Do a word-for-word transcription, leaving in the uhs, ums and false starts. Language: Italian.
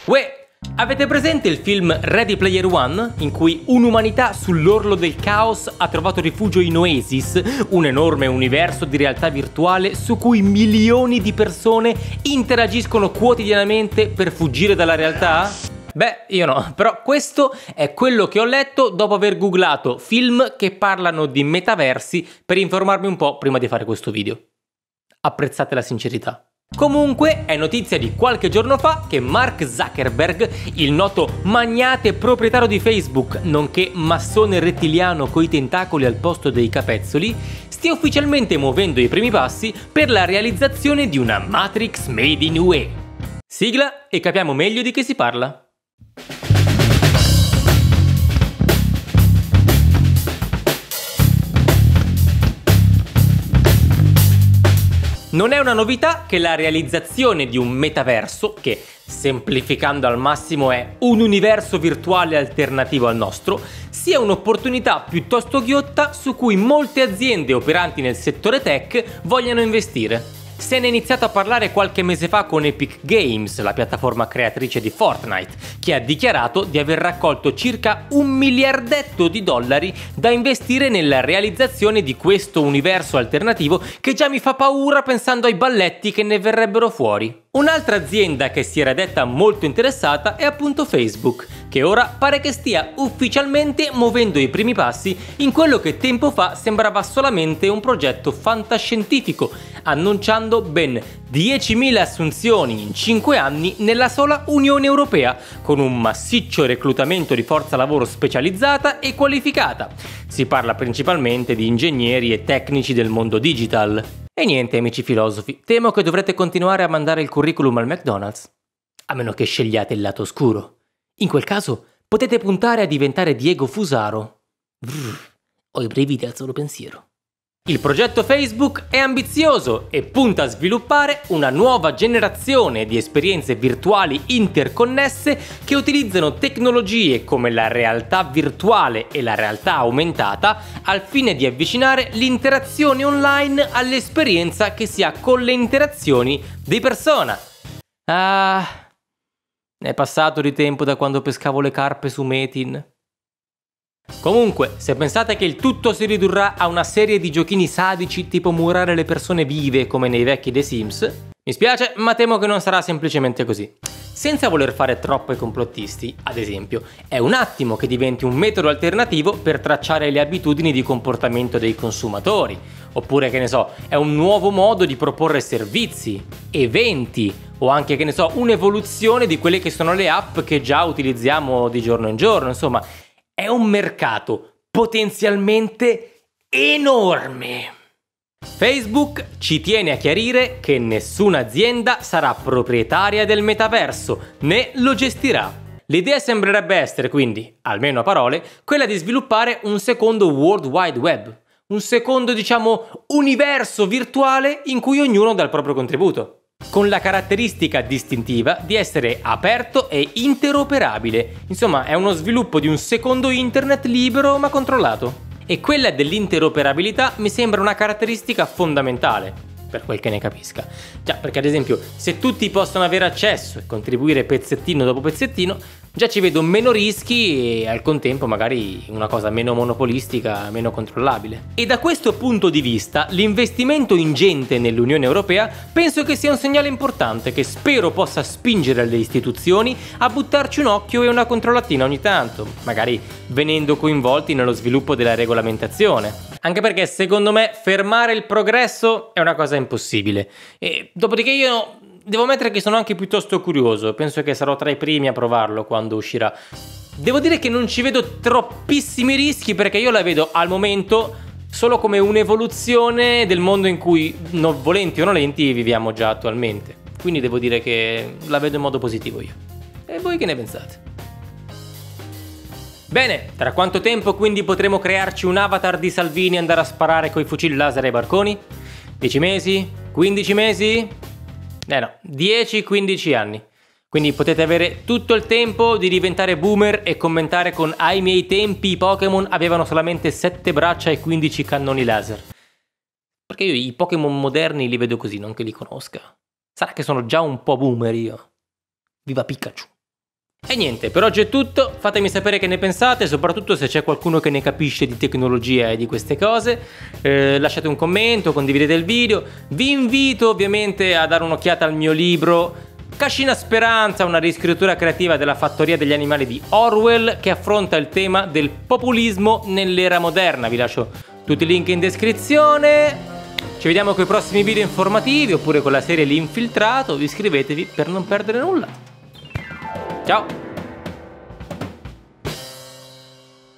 Uè, avete presente il film Ready Player One? In cui un'umanità sull'orlo del caos ha trovato rifugio in Oasis, un enorme universo di realtà virtuale su cui milioni di persone interagiscono quotidianamente per fuggire dalla realtà? Beh, io no, però questo è quello che ho letto dopo aver googlato film che parlano di metaversi per informarmi un po' prima di fare questo video. Apprezzate la sincerità. Comunque è notizia di qualche giorno fa che Mark Zuckerberg, il noto magnate proprietario di Facebook, nonché massone rettiliano coi tentacoli al posto dei capezzoli, stia ufficialmente muovendo i primi passi per la realizzazione di una Matrix made in U E. Sigla e capiamo meglio di che si parla. Non è una novità che la realizzazione di un metaverso, che semplificando al massimo è un universo virtuale alternativo al nostro, sia un'opportunità piuttosto ghiotta su cui molte aziende operanti nel settore tech vogliono investire. Se ne è iniziato a parlare qualche mese fa con Epic Games, la piattaforma creatrice di Fortnite, che ha dichiarato di aver raccolto circa un miliardetto di dollari da investire nella realizzazione di questo universo alternativo che già mi fa paura pensando ai balletti che ne verrebbero fuori. Un'altra azienda che si era detta molto interessata è appunto Facebook, che ora pare che stia ufficialmente muovendo i primi passi in quello che tempo fa sembrava solamente un progetto fantascientifico, annunciando ben diecimila assunzioni in cinque anni nella sola Unione Europea, con un massiccio reclutamento di forza lavoro specializzata e qualificata. Si parla principalmente di ingegneri e tecnici del mondo digital. E niente, amici filosofi, temo che dovrete continuare a mandare il curriculum al McDonald's, a meno che scegliate il lato oscuro. In quel caso potete puntare a diventare Diego Fusaro. Brr, ho i brividi al solo pensiero. Il progetto Facebook è ambizioso e punta a sviluppare una nuova generazione di esperienze virtuali interconnesse che utilizzano tecnologie come la realtà virtuale e la realtà aumentata al fine di avvicinare l'interazione online all'esperienza che si ha con le interazioni di persona. Ah, è passato di tempo da quando pescavo le carpe su Metin. Comunque, se pensate che il tutto si ridurrà a una serie di giochini sadici tipo murare le persone vive come nei vecchi The Sims, mi spiace, ma temo che non sarà semplicemente così. Senza voler fare troppo i complottisti, ad esempio, è un attimo che diventi un metodo alternativo per tracciare le abitudini di comportamento dei consumatori, oppure, che ne so, è un nuovo modo di proporre servizi, eventi, o anche, che ne so, un'evoluzione di quelle che sono le app che già utilizziamo di giorno in giorno, insomma. È un mercato potenzialmente enorme. Facebook ci tiene a chiarire che nessuna azienda sarà proprietaria del metaverso, né lo gestirà. L'idea sembrerebbe essere quindi, almeno a parole, quella di sviluppare un secondo World Wide Web, un secondo, diciamo, universo virtuale in cui ognuno dà il proprio contributo, con la caratteristica distintiva di essere aperto e interoperabile. Insomma, è uno sviluppo di un secondo internet libero ma controllato. E quella dell'interoperabilità mi sembra una caratteristica fondamentale, per quel che ne capisca. Già, perché ad esempio, se tutti possono avere accesso e contribuire pezzettino dopo pezzettino, già ci vedo meno rischi e al contempo magari una cosa meno monopolistica, meno controllabile. E da questo punto di vista, l'investimento ingente nell'Unione Europea penso che sia un segnale importante che spero possa spingere le istituzioni a buttarci un occhio e una controllatina ogni tanto, magari venendo coinvolti nello sviluppo della regolamentazione. Anche perché secondo me fermare il progresso è una cosa impossibile. E dopodiché io devo ammettere che sono anche piuttosto curioso, penso che sarò tra i primi a provarlo quando uscirà. Devo dire che non ci vedo troppissimi rischi perché io la vedo al momento solo come un'evoluzione del mondo in cui, non volenti o nolenti, viviamo già attualmente. Quindi devo dire che la vedo in modo positivo io. E voi che ne pensate? Bene, tra quanto tempo quindi potremo crearci un avatar di Salvini e andare a sparare coi fucili laser ai barconi? dieci mesi? quindici mesi? Eh no, dieci quindici anni. Quindi potete avere tutto il tempo di diventare boomer e commentare con ai miei tempi i Pokémon avevano solamente sette braccia e quindici cannoni laser. Perché io i Pokémon moderni li vedo così, non che li conosca. Sarà che sono già un po' boomer io. Viva Pikachu! E niente, per oggi è tutto, fatemi sapere che ne pensate, soprattutto se c'è qualcuno che ne capisce di tecnologia e di queste cose, eh, lasciate un commento, condividete il video, vi invito ovviamente a dare un'occhiata al mio libro Cascina Speranza, una riscrittura creativa della fattoria degli animali di Orwell, che affronta il tema del populismo nell'era moderna. Vi lascio tutti i link in descrizione, ci vediamo con i prossimi video informativi oppure con la serie L'Infiltrato, iscrivetevi per non perdere nulla. Ciao!